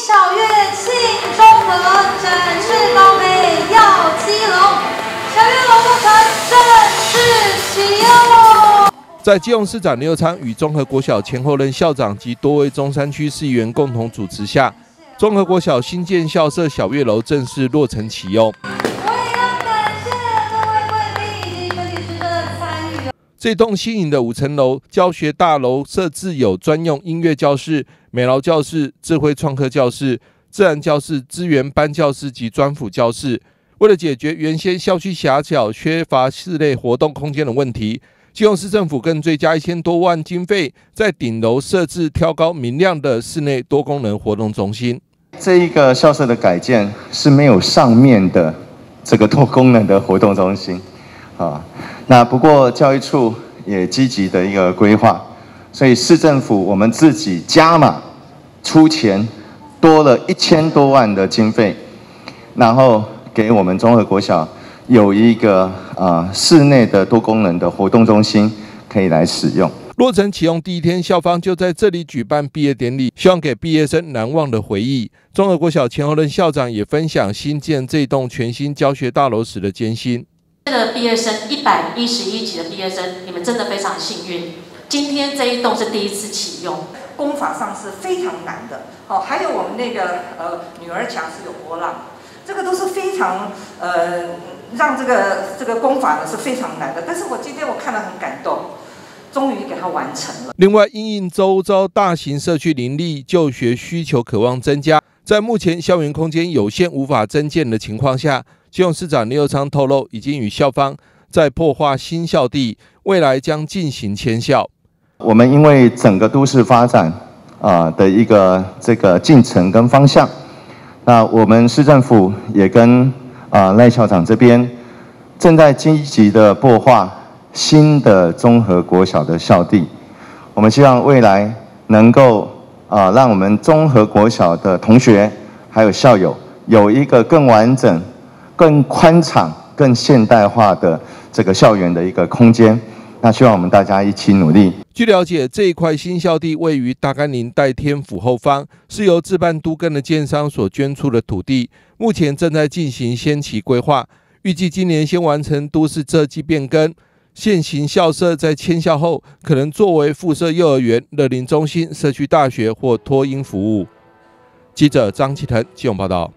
小乐庆中和整式高美耀基隆，小乐龙龙城正式启用。 在基隆市长刘昌与中和国小前后任校长及多位中山区市议员共同主持下，中和国小新建校舍小乐楼正式落成启用。这栋新颖的5层楼教学大楼设置有专用音乐教室、美劳教室、智慧创客教室、自然教室、资源班教室及专辅教室。为了解决原先校区狭小、缺乏室内活动空间的问题，基隆市政府更追加1000多万经费，在顶楼设置挑高明亮的室内多功能活动中心。 这一个校舍的改建是没有上面的这个多功能的活动中心啊。那不过教育处也积极的一个规划，所以市政府我们自己加码出钱，多了1000多万的经费，然后给我们中和国小有一个室内的多功能的活动中心可以来使用。 落成启用第1天，校方就在这里举办毕业典礼，希望给毕业生难忘的回忆。中和国小前后任校长也分享新建这栋全新教学大楼时的艰辛。 这个毕业生111级的毕业生，你们真的非常幸运。今天这一栋是第1次启用， 工法上是非常难的。哦，还有我们那个女儿墙是有波浪，这个都是非常让这个工法呢是非常难的。但是我今天我看了很感动。终于给它完成了。 另外，因应周遭大型社区林立，就学需求渴望增加，在目前校园空间有限、无法增建的情况下，基隆市长林右昌透露，已经与校方在破划新校地，未来将进行迁校。 我们因为整个都市发展的一个这个进程跟方向，那我们市政府也跟赖校长这边正在积极的破划新的中和国小的校地，我们希望未来能够让我们中和国小的同学还有校友有一个更完整、更宽敞、更现代化的这个校园的一个空间。那希望我们大家一起努力。 据了解，这一块新校地位于大甘岭代天府后方，是由自办都更的建商所捐出的土地，目前正在进行先期规划，预计今年先完成都市设计变更。现行校舍在迁校后，可能作为附设幼儿园、乐龄中心、社区大学或托婴服务。记者张启腾基隆报道。